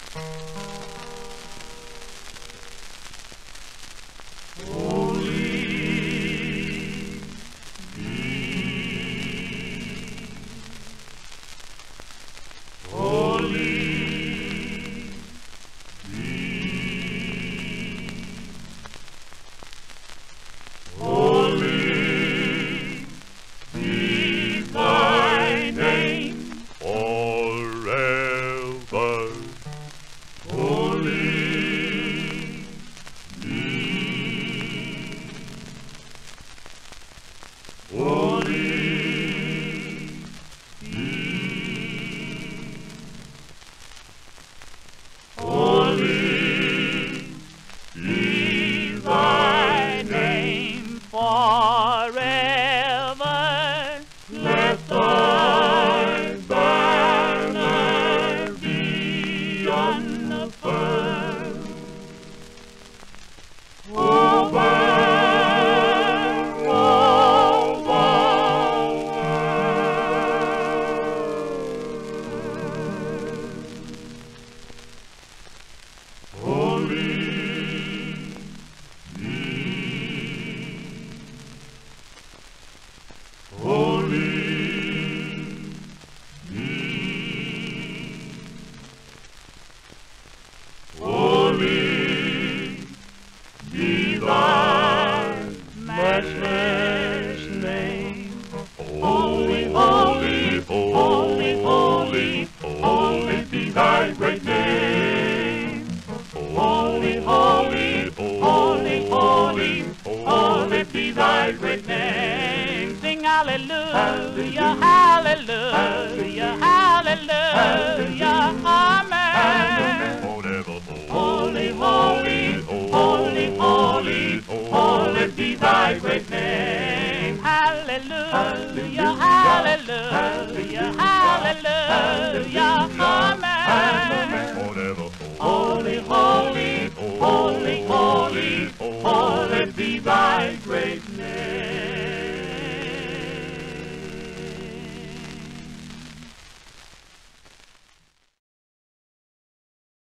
Forever, let thy banner be unfurled over all the world. Holy be thy matchless name. Holy, holy, holy, holy, holy be thy great name. Holy, holy, holy, holy, holy be thy great name. Sing hallelujah, hallelujah, hallelujah, amen. Holy, holy, holy, holy, holy be thy great name. Hallelujah, hallelujah, hallelujah, amen.